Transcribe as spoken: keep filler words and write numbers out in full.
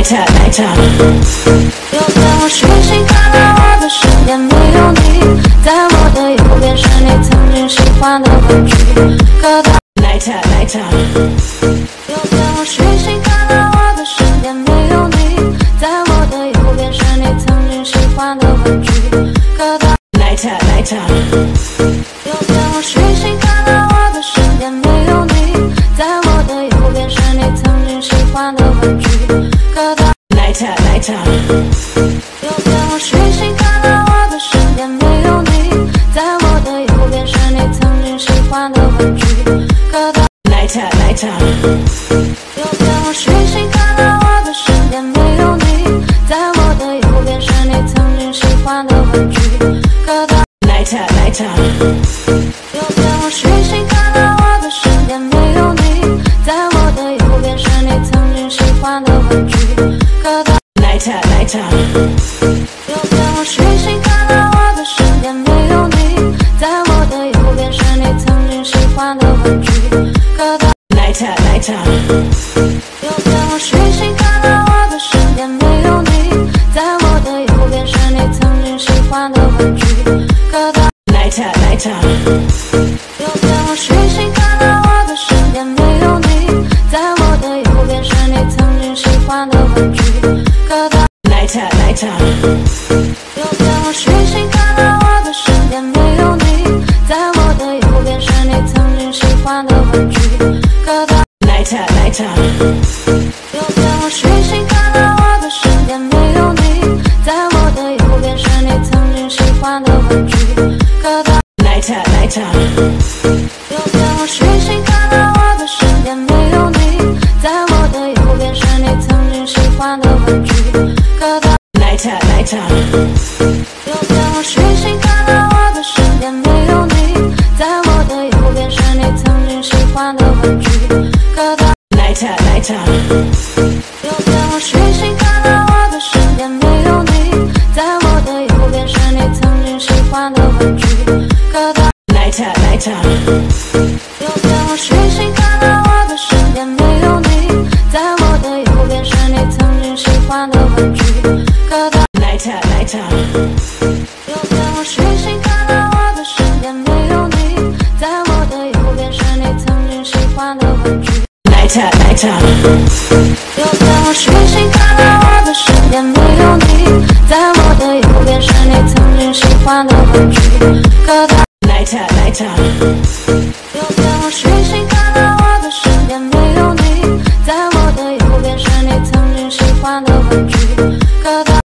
Lighter, lighter。 有天我睡醒，看到我的身边没有你，在我的右边是你曾经喜欢的玩具。可当 Lighter, lighter。 有天我睡醒，看到我的身边没有你，在我的右边是你曾经喜欢的玩具。可当 Lighter, lighter。 有天我睡醒，看到我的身边没有你，在我的右边是你曾经喜欢的玩具。可当 Lighter, lighter。 有天我睡醒，看到我的身边没有你，在我的右边是你曾经喜欢的玩具。可当 Lighter, lighter。 有天我睡醒，看到我的身边没有你，在我的右边是你曾经喜欢的玩具。可当 Lighter, lighter。 有天我睡醒，看到我的身边没有你，在我的右边是你曾经喜欢的玩具。可当 Lighter, lighter。 有天我睡醒，看到我的身边没有你，在我的右边是你曾经喜欢的玩具。可当 Lighter, lighter。 有天我睡醒，看到我的身边没有你，在我的右边是你曾经喜欢的玩具。可当 Lighter, lighter。 有天我睡醒，看到我的身边没有你，在我的右边是你曾经喜欢的玩具。可当 Lighter, lighter。 有天我睡醒，看到我的身边没有你，在我的右边是你曾经喜欢的玩具。可当 Lighter, lighter。 有天我睡醒，看到我的身边没有你，在我的右边是你曾经喜欢的玩具。可当 Lighter, lighter。 有天我睡醒，看到我的身边没有你，在我的右边是你曾经喜欢的玩具。可当 Lighter, lighter。 有天我睡醒，看到我的身边没有你，在我的右边是你曾经喜欢的玩具。可当 Lighter, lighter。 有天我睡醒，看到我的身边没有你，在我的右边是你曾经喜欢的玩具。可当 Lighter, lighter。 有天我睡醒，看到我的身边没有你，在我的右边是你曾经喜欢的玩具。可当 Lighter, lighter。 有天我睡醒，看到我的身边没有你，在我的右边是你曾经喜欢的玩具。 Lighter, lighter。 有天我睡醒，看到我的身边没有你，在我的右边是你曾经喜欢的玩具。可当 Lighter, lighter。 有天我睡醒，看到我的身边没有你，在我的右边是你曾经喜欢的玩具。可当